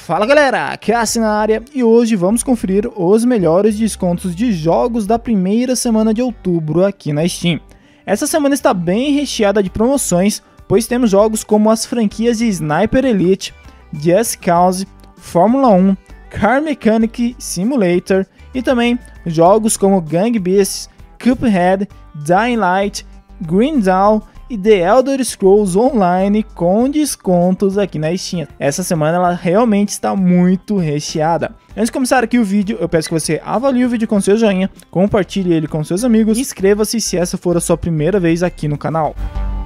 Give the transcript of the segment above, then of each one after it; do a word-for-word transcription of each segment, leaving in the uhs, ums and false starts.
Fala galera, Cassi na área e hoje vamos conferir os melhores descontos de jogos da primeira semana de outubro aqui na Steam. Essa semana está bem recheada de promoções, pois temos jogos como as franquias de Sniper Elite, Just Cause, Fórmula um, Car Mechanic Simulator e também jogos como Gang Beasts, Cuphead, Dying Light, Green Dawn e The Elder Scrolls Online com descontos aqui na Steam. Essa semana ela realmente está muito recheada. Antes de começar aqui o vídeo, eu peço que você avalie o vídeo com seu joinha, compartilhe ele com seus amigos e inscreva-se se essa for a sua primeira vez aqui no canal.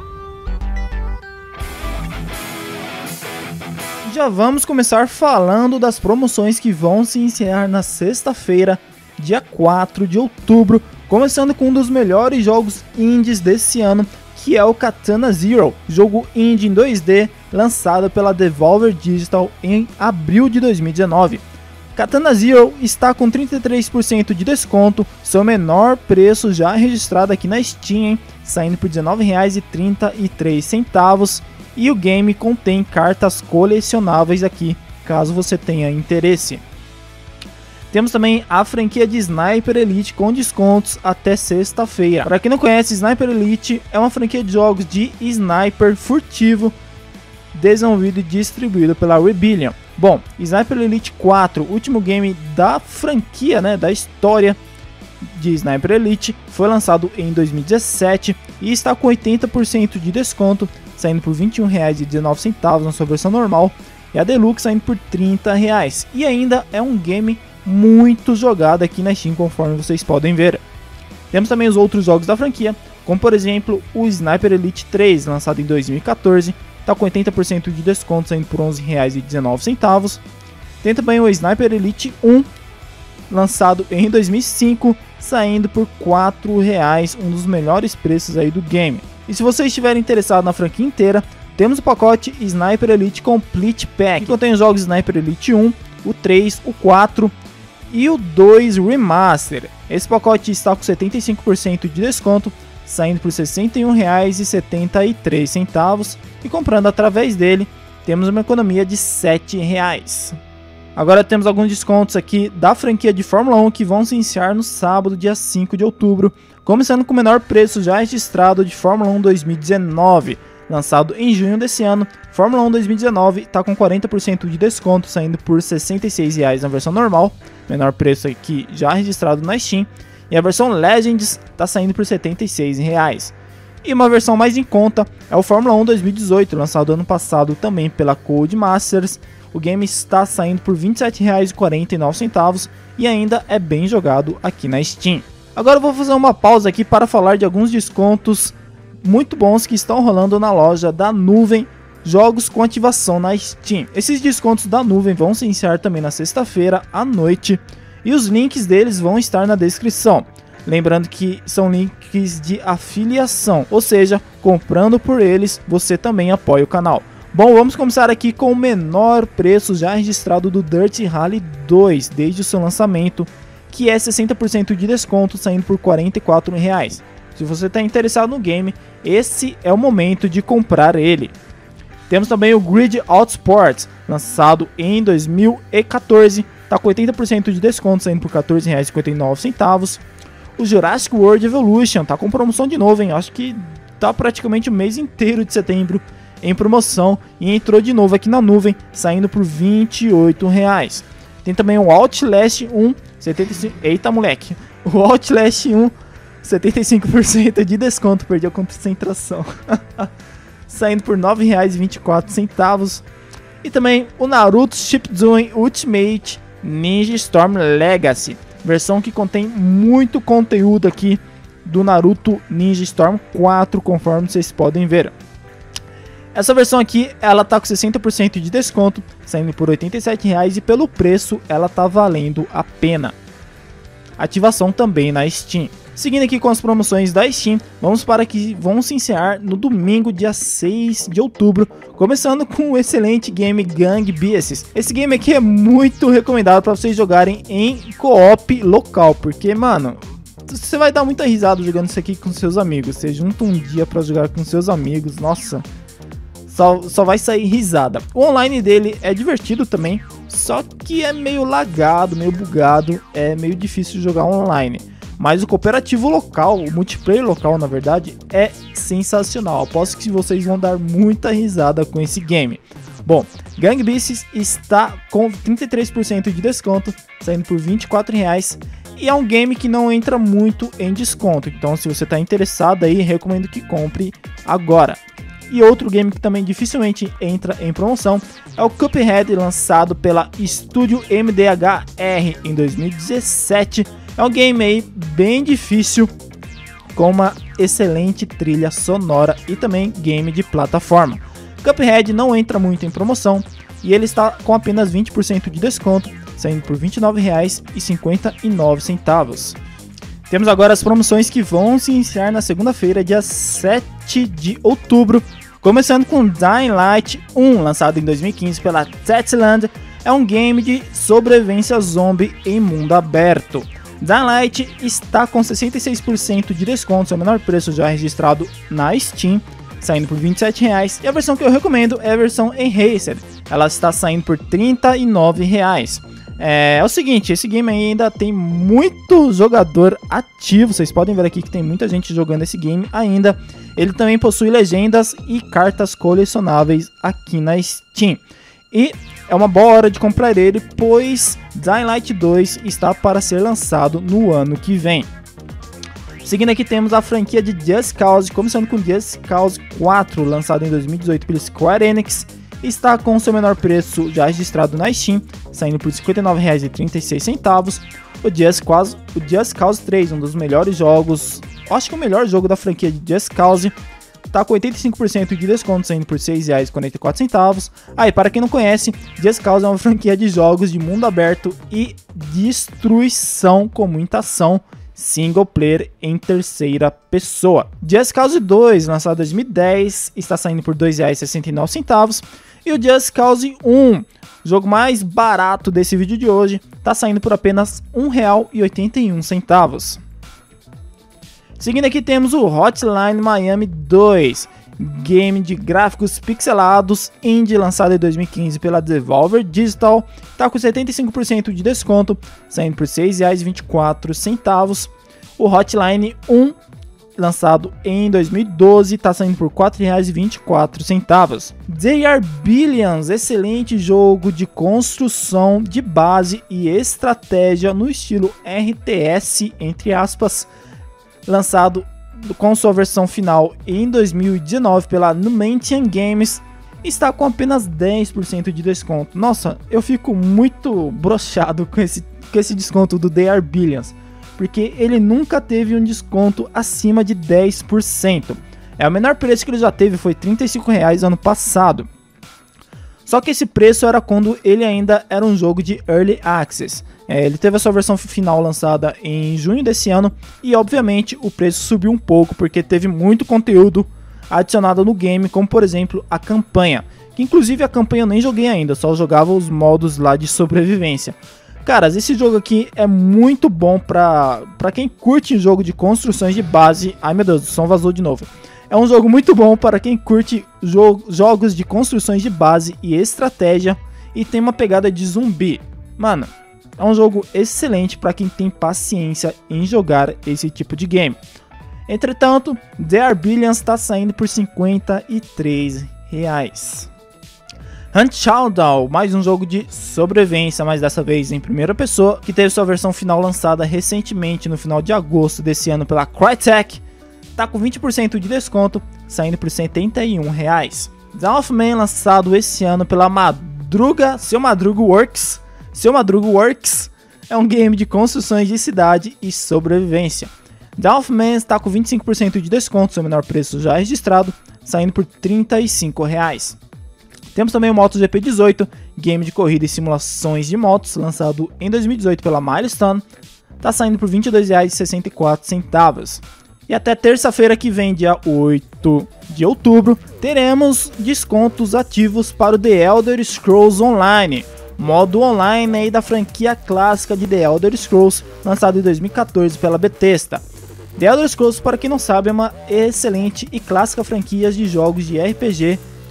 Já vamos começar falando das promoções que vão se encerrar na sexta-feira, dia quatro de outubro, começando com um dos melhores jogos indies desse ano, que é o Katana Zero, jogo indie em dois D lançado pela Devolver Digital em abril de dois mil e dezenove. Katana Zero está com trinta e três por cento de desconto, seu menor preço já registrado aqui na Steam, hein? Saindo por dezenove reais e trinta e três centavos, e o game contém cartas colecionáveis aqui, caso você tenha interesse. Temos também a franquia de Sniper Elite com descontos até sexta-feira. Para quem não conhece, Sniper Elite é uma franquia de jogos de sniper furtivo desenvolvido e distribuído pela Rebellion. Bom, Sniper Elite quatro, último game da franquia, né, da história de Sniper Elite, foi lançado em dois mil e dezessete e está com oitenta por cento de desconto, saindo por vinte e um reais e dezenove centavos na sua versão normal e a Deluxe saindo por trinta reais. E ainda é um game muito jogado aqui na Steam, conforme vocês podem ver. Temos também os outros jogos da franquia, como por exemplo o Sniper Elite três, lançado em dois mil e quatorze, está com oitenta por cento de desconto, saindo por onze reais e dezenove centavos. Tem também o Sniper Elite um, lançado em dois mil e cinco, saindo por quatro reais, um dos melhores preços aí do game. E se você estiver interessado na franquia inteira, temos o pacote Sniper Elite Complete Pack, que contém os jogos Sniper Elite um, o três, o quatro e o dois Remaster. Esse pacote está com setenta e cinco por cento de desconto, saindo por sessenta e um reais e setenta e três centavos, e comprando através dele temos uma economia de sete reais. Agora temos alguns descontos aqui da franquia de Fórmula um que vão se iniciar no sábado, dia cinco de outubro, começando com o menor preço já registrado de Fórmula um dois mil e dezenove. Lançado em junho desse ano, Fórmula um dois mil e dezenove está com quarenta por cento de desconto, saindo por sessenta e seis reais na versão normal, menor preço aqui já registrado na Steam, e a versão Legends está saindo por setenta e seis reais. E uma versão mais em conta é o Fórmula um dois mil e dezoito, lançado ano passado também pela Codemasters. O game está saindo por vinte e sete reais e quarenta e nove centavos e ainda é bem jogado aqui na Steam. Agora eu vou fazer uma pausa aqui para falar de alguns descontos muito bons que estão rolando na loja da Nuvem, jogos com ativação na Steam. Esses descontos da Nuvem vão se iniciar também na sexta-feira à noite e os links deles vão estar na descrição. Lembrando que são links de afiliação, ou seja, comprando por eles você também apoia o canal. Bom, vamos começar aqui com o menor preço já registrado do Dirt Rally dois desde o seu lançamento, que é sessenta por cento de desconto, saindo por quarenta e quatro reais. Se você está interessado no game, esse é o momento de comprar ele. Temos também o Grid Autosports, lançado em dois mil e quatorze, está com oitenta por cento de desconto, saindo por quatorze reais e cinquenta e nove centavos. O Jurassic World Evolution está com promoção de novo, hein? Acho que está praticamente o mês inteiro de setembro em promoção e entrou de novo aqui na Nuvem, saindo por vinte e oito reais. Tem também o Outlast um, setenta e cinco... Eita moleque! O Outlast um, setenta e cinco por cento de desconto, perdi a concentração. Saindo por nove reais e vinte e quatro centavos. E também o Naruto Shippuden Ultimate Ninja Storm Legacy, versão que contém muito conteúdo aqui do Naruto Ninja Storm quatro, conforme vocês podem ver. Essa versão aqui, ela tá com sessenta por cento de desconto, saindo por oitenta e sete reais e pelo preço ela tá valendo a pena. Ativação também na Steam. Seguindo aqui com as promoções da Steam, vamos para que vão se encerrar no domingo, dia seis de outubro, começando com o excelente game Gang Beasts. Esse game aqui é muito recomendado para vocês jogarem em co-op local, porque, mano, você vai dar muita risada jogando isso aqui com seus amigos. Você junta um dia para jogar com seus amigos, nossa, Só, só vai sair risada. O online dele é divertido também, só que é meio lagado, meio bugado, é meio difícil de jogar online. Mas o cooperativo local, o multiplayer local na verdade, é sensacional. Aposto que vocês vão dar muita risada com esse game. Bom, Gang Beasts está com trinta e três por cento de desconto, saindo por vinte e quatro reais. E é um game que não entra muito em desconto, então se você está interessado aí, recomendo que compre agora. E outro game que também dificilmente entra em promoção é o Cuphead, lançado pela Estúdio M D H R em dois mil e dezessete. É um game aí bem difícil, com uma excelente trilha sonora e também game de plataforma. Cuphead não entra muito em promoção e ele está com apenas vinte por cento de desconto, saindo por vinte e nove reais e cinquenta e nove centavos. Temos agora as promoções que vão se iniciar na segunda-feira, dia sete de outubro, começando com Dying Light um, lançado em dois mil e quinze pela Techland. É um game de sobrevivência zombie em mundo aberto. Dying Light está com sessenta e seis por cento de desconto, seu menor preço já registrado na Steam, saindo por vinte e sete reais. E a versão que eu recomendo é a versão Enhanced, ela está saindo por trinta e nove reais. É, é o seguinte, esse game ainda tem muito jogador ativo, vocês podem ver aqui que tem muita gente jogando esse game ainda. Ele também possui legendas e cartas colecionáveis aqui na Steam. E é uma boa hora de comprar ele, pois Dying Light dois está para ser lançado no ano que vem. Seguindo aqui temos a franquia de Just Cause, começando com Just Cause quatro, lançado em dois mil e dezoito pela Square Enix. Está com seu menor preço já registrado na Steam, saindo por cinquenta e nove reais e trinta e seis centavos. O Just Cause, o Just Cause três, um dos melhores jogos, acho que o melhor jogo da franquia de Just Cause, está com oitenta e cinco por cento de desconto, saindo por seis reais e quarenta e quatro centavos. Aí, ah, para quem não conhece, Just Cause é uma franquia de jogos de mundo aberto e destruição com muita ação, single player em terceira pessoa. Just Cause dois, lançado em dois mil e dez, está saindo por dois reais e sessenta e nove centavos. E o Just Cause um, jogo mais barato desse vídeo de hoje, está saindo por apenas um real e oitenta e um centavos. Seguindo aqui temos o Hotline Miami dois, game de gráficos pixelados, indie, lançado em dois mil e quinze pela Devolver Digital, está com setenta e cinco por cento de desconto, saindo por seis reais e vinte e quatro centavos. O Hotline um, lançado em dois mil e doze, está saindo por quatro reais e vinte e quatro centavos. They Are Billions, excelente jogo de construção de base e estratégia no estilo R T S, entre aspas, lançado com sua versão final em dois mil e dezenove pela Numantian Games, está com apenas dez por cento de desconto. Nossa, eu fico muito broxado com esse, com esse desconto do They Are Billions, porque ele nunca teve um desconto acima de dez por cento. É, o menor preço que ele já teve foi trinta e cinco reais ano passado. Só que esse preço era quando ele ainda era um jogo de Early Access. É, ele teve a sua versão final lançada em junho desse ano e obviamente o preço subiu um pouco porque teve muito conteúdo adicionado no game, como por exemplo a campanha, que inclusive a campanha eu nem joguei ainda, só jogava os modos lá de sobrevivência. Caras, esse jogo aqui é muito bom pra, pra quem curte jogo de construções de base. Ai meu Deus, o som vazou de novo. É um jogo muito bom para quem curte jo jogos de construções de base e estratégia e tem uma pegada de zumbi. Mano, é um jogo excelente para quem tem paciência em jogar esse tipo de game. Entretanto, They Are Billions está saindo por cinquenta e três reais. Hunt Showdown, mais um jogo de sobrevivência, mas dessa vez em primeira pessoa, que teve sua versão final lançada recentemente no final de agosto desse ano pela Crytek, está com vinte por cento de desconto, saindo por setenta e um reais. Dawn of Man, lançado esse ano pela Madruga, Seu Madruga Works, Seu Madruga Works, é um game de construções de cidade e sobrevivência. Dawn of Man está com vinte e cinco por cento de desconto, seu menor preço já registrado, saindo por trinta e cinco reais. Temos também o MotoGP dezoito, game de corrida e simulações de motos, lançado em dois mil e dezoito pela Milestone, está saindo por vinte e dois reais e sessenta e quatro centavos. E até terça-feira que vem, dia oito de outubro, teremos descontos ativos para o The Elder Scrolls Online, modo online aí da franquia clássica de The Elder Scrolls, lançado em dois mil e quatorze pela Bethesda. The Elder Scrolls, para quem não sabe, é uma excelente e clássica franquia de jogos de R P G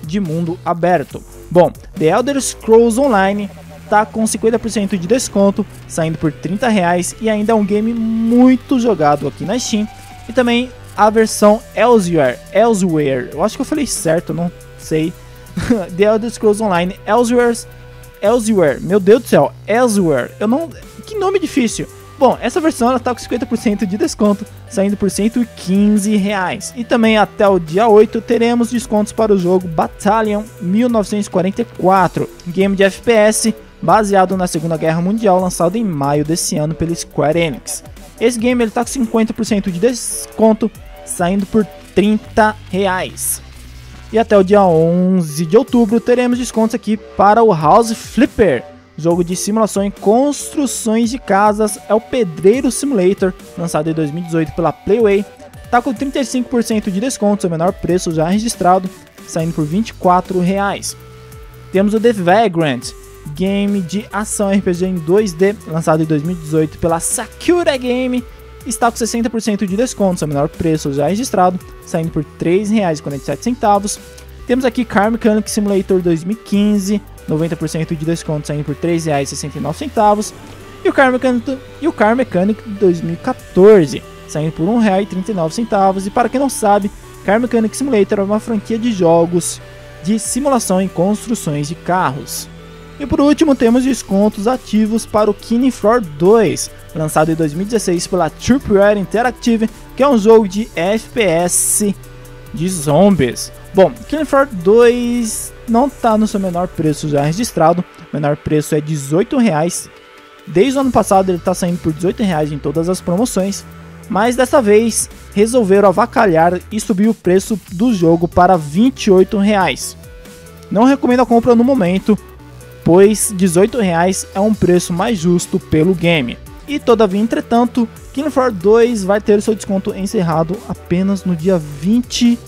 de mundo aberto. Bom, The Elder Scrolls Online tá com cinquenta por cento de desconto, saindo por trinta reais, e ainda é um game muito jogado aqui na Steam. E também a versão Elsewhere, Elsewhere, eu acho que eu falei certo, não sei. The Elder Scrolls Online Elsewhere, Elsewhere, meu Deus do céu, Elsewhere, eu não, que nome difícil. Bom, essa versão ela tá com cinquenta por cento de desconto, saindo por cento e quinze reais. E também até o dia oito teremos descontos para o jogo Battalion mil novecentos e quarenta e quatro, game de F P S baseado na Segunda Guerra Mundial, lançado em maio desse ano pela Square Enix. Esse game ele tá com cinquenta por cento de desconto, saindo por trinta reais. E até o dia onze de outubro teremos descontos aqui para o House Flipper, jogo de simulação e construções de casas, é o Pedreiro Simulator, lançado em dois mil e dezoito pela Playway. Tá com trinta e cinco por cento de desconto, seu menor preço já registrado, saindo por vinte e quatro reais. Temos o The Vagrant, game de ação R P G em dois D, lançado em dois mil e dezoito pela Sakura Game, está com sessenta por cento de desconto, seu menor preço já registrado, saindo por três reais e quarenta e sete centavos. Temos aqui Car Mechanic Simulator dois mil e quinze, noventa por cento de desconto, saindo por três reais e sessenta e nove centavos. E o Car Mechanic, e o Car Mechanic dois mil e quatorze, saindo por um real e trinta e nove centavos. E para quem não sabe, Car Mechanic Simulator é uma franquia de jogos de simulação e construções de carros. E por último temos descontos ativos para o Killing Floor dois, lançado em dois mil e dezesseis pela Tripwire Interactive, que é um jogo de F P S de zombies. Bom, Killing Floor dois não está no seu menor preço já registrado, o menor preço é dezoito reais. Desde o ano passado ele está saindo por dezoito reais em todas as promoções, mas dessa vez resolveram avacalhar e subir o preço do jogo para vinte e oito reais. Não recomendo a compra no momento, pois dezoito reais é um preço mais justo pelo game. E todavia, entretanto, Killing Floor dois vai ter seu desconto encerrado apenas no dia vinte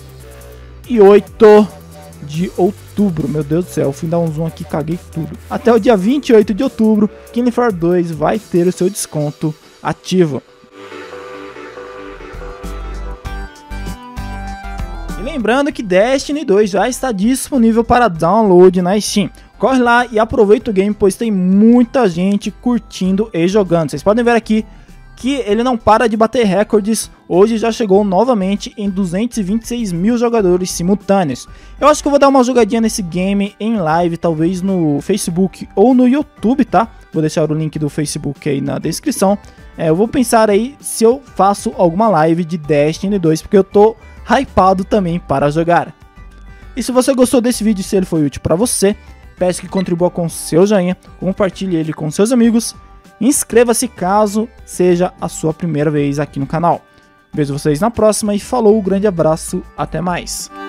e oito de outubro. Meu Deus do céu, eu fui dar um zoom aqui, caguei tudo. Até o dia vinte e oito de outubro, Killing Floor dois vai ter o seu desconto ativo. E lembrando que Destiny dois já está disponível para download na Steam. Corre lá e aproveita o game, pois tem muita gente curtindo e jogando. Vocês podem ver aqui que ele não para de bater recordes. Hoje já chegou novamente em duzentos e vinte e seis mil jogadores simultâneos. Eu acho que eu vou dar uma jogadinha nesse game em live, talvez no Facebook ou no YouTube, tá? Vou deixar o link do Facebook aí na descrição. É, eu vou pensar aí se eu faço alguma live de Destiny dois, porque eu tô hypado também para jogar. E se você gostou desse vídeo, se ele foi útil para você, peço que contribua com seu joinha, compartilhe ele com seus amigos, inscreva-se caso seja a sua primeira vez aqui no canal. Vejo vocês na próxima e falou, grande abraço, até mais.